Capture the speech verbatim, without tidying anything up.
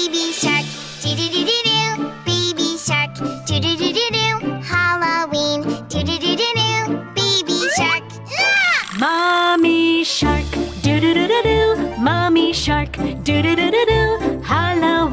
Baby shark, do-do-do-do-do. Baby shark, do-do-do-do-do. Halloween, do-do-do-do-do. Baby shark. Mommy shark, do do do do do. Mommy shark, do do do do do.